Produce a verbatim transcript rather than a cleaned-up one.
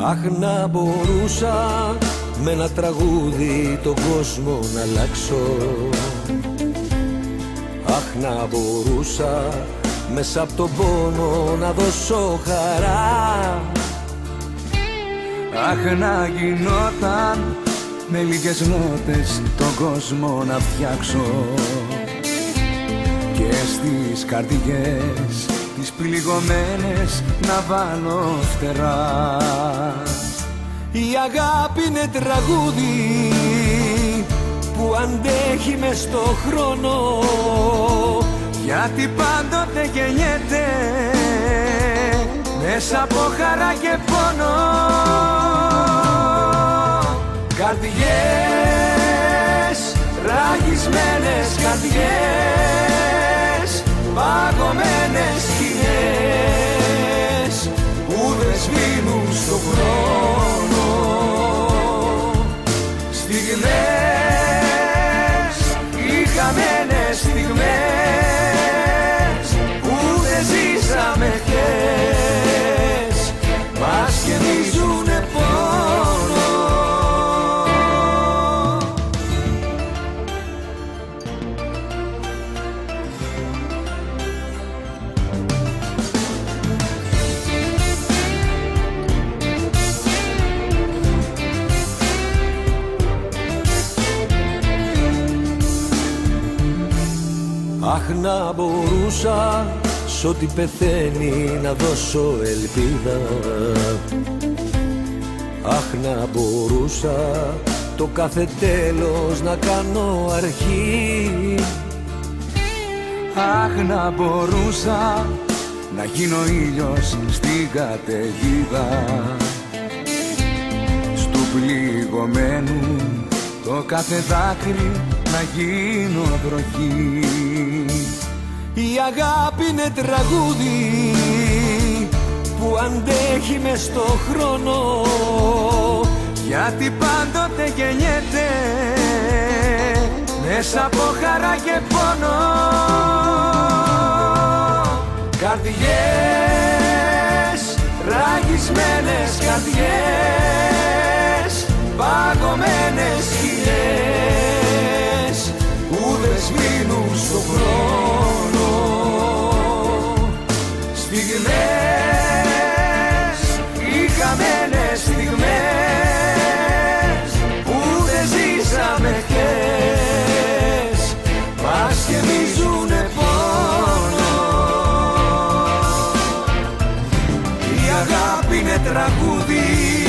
Αχ, να μπορούσα με ένα τραγούδι τον κόσμο να αλλάξω. Αχ, να μπορούσα μέσα από τον πόνο να δώσω χαρά. Αχ, να γινόταν με λίγες νότες τον κόσμο να φτιάξω και στις καρδιές τις πληγωμένες να βάλω φτερά. Η αγάπη είναι τραγούδι που αντέχει μες στο χρόνο, γιατί πάντοτε γεννιέται μέσα από χαρά και πόνο. Καρδιές, ραγισμένες καρδιές, παγωμένες σκηνές που δεν σβήνουν στον χρόνο. Στιγμές, οι χαμένες στιγμές που δεν ζήσαμε χθες, μας γεμίζουνε πόνο. Αχ, να μπορούσα σ' ό,τι πεθαίνει να δώσω ελπίδα. Αχ, να μπορούσα το κάθε τέλος να κάνω αρχή. Αχ, να μπορούσα να γίνω ήλιος στην καταιγίδα, στου πληγωμένου το κάθε δάκρυ να γίνω βροχή. Η αγάπη είναι τραγούδι που αντέχει μες στο χρόνο, γιατί πάντοτε γεννιέται μέσα από χαρά και πόνο. Καρδιές, ραγισμένες καρδιές, παγωμένες σκηνές που δεν σβήνουν στον χρόνο. Στιγμές, οι χαμένες στιγμές που δεν ζήσαμε χθες, μας γεμίζουνε πόνο. Η αγάπη είναι τραγούδι